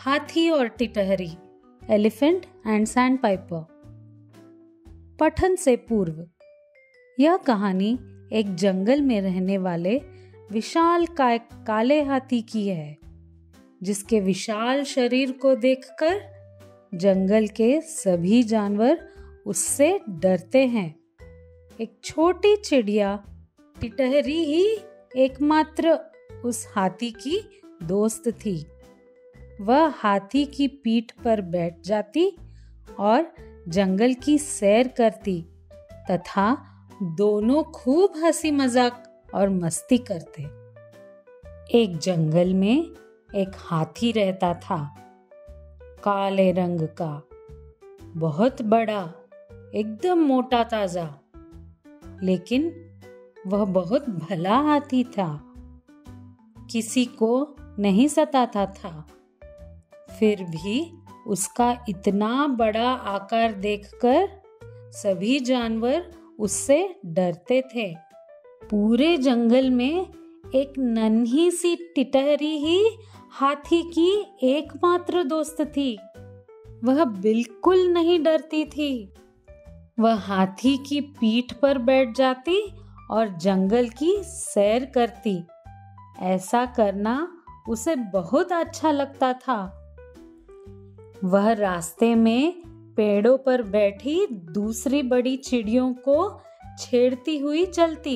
हाथी और टिटहरी, elephant and sandpiper. पठन से पूर्व, यह कहानी एक जंगल में रहने वाले विशाल काले हाथी की है, जिसके विशाल शरीर को देखकर जंगल के सभी जानवर उससे डरते हैं। एक छोटी चिड़िया टिटहरी ही एकमात्र उस हाथी की दोस्त थी। वह हाथी की पीठ पर बैठ जाती और जंगल की सैर करती तथा दोनों खूब हंसी मजाक और मस्ती करते। एक जंगल में एक हाथी रहता था, काले रंग का, बहुत बड़ा, एकदम मोटा ताजा। लेकिन वह बहुत भला हाथी था, किसी को नहीं सताता था। फिर भी उसका इतना बड़ा आकार देखकर सभी जानवर उससे डरते थे। पूरे जंगल में एक नन्ही सी टिटहरी ही हाथी की एकमात्र दोस्त थी। वह बिल्कुल नहीं डरती थी। वह हाथी की पीठ पर बैठ जाती और जंगल की सैर करती। ऐसा करना उसे बहुत अच्छा लगता था। वह रास्ते में पेड़ों पर बैठी दूसरी बड़ी चिड़ियों को छेड़ती हुई चलती।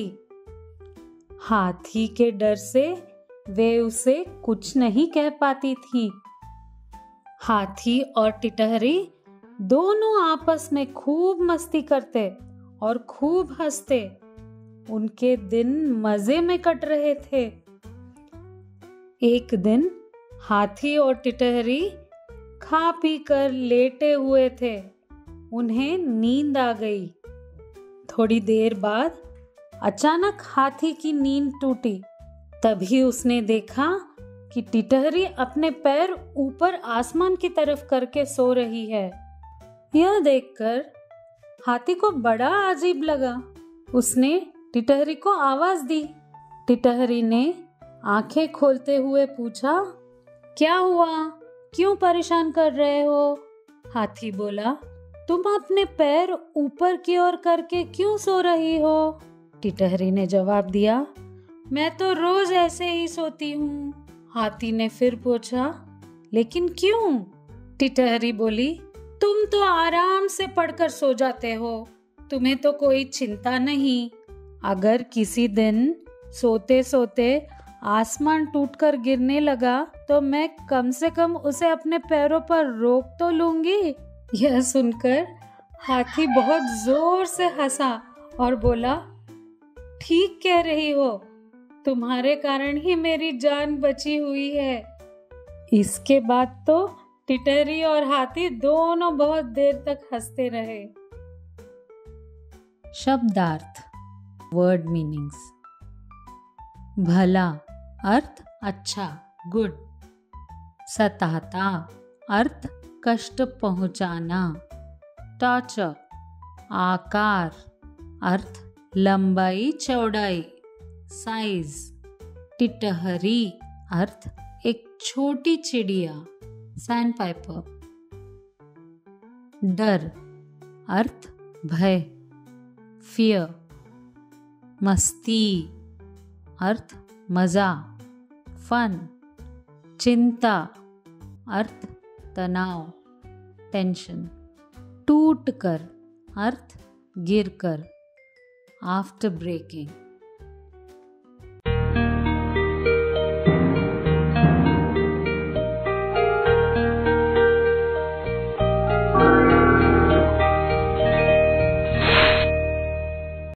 हाथी के डर से वे उसे कुछ नहीं कह पाती थी। हाथी और टिटहरी दोनों आपस में खूब मस्ती करते और खूब हंसते। उनके दिन मजे में कट रहे थे। एक दिन हाथी और टिटहरी खा पी कर लेटे हुए थे। उन्हें नींद आ गई। थोड़ी देर बाद अचानक हाथी की नींद टूटी। तभी उसने देखा कि टिटहरी अपने पैर ऊपर आसमान की तरफ करके सो रही है। यह देखकर हाथी को बड़ा अजीब लगा। उसने टिटहरी को आवाज दी। टिटहरी ने आंखें खोलते हुए पूछा, क्या हुआ? क्यों परेशान कर रहे हो? हाथी बोला, तुम अपने पैर ऊपर की ओर करके क्यों सो रही हो? टिटहरी ने जवाब दिया, मैं तो रोज ऐसे ही सोती हूँ। हाथी ने फिर पूछा, लेकिन क्यों? टिटहरी बोली, तुम तो आराम से पड़कर सो जाते हो, तुम्हें तो कोई चिंता नहीं। अगर किसी दिन सोते सोते आसमान टूटकर गिरने लगा तो मैं कम से कम उसे अपने पैरों पर रोक तो लूंगी। यह सुनकर हाथी बहुत जोर से हंसा और बोला, ठीक कह रही हो, तुम्हारे कारण ही मेरी जान बची हुई है। इसके बाद तो टिटहरी और हाथी दोनों बहुत देर तक हंसते रहे। शब्दार्थ, वर्ड मीनिंग्स। भला अर्थ अच्छा, गुड। सताता अर्थ कष्ट पहुंचाना, टॉर्चर। आकार अर्थ लंबाई चौड़ाई, साइज। टिटहरी अर्थ एक छोटी चिड़िया, सैंडपाइपर। डर अर्थ भय, फियर। मस्ती अर्थ मजा, फन। चिंता अर्थ तनाव, टेंशन। टूट कर अर्थ गिर कर, आफ्टर ब्रेकिंग।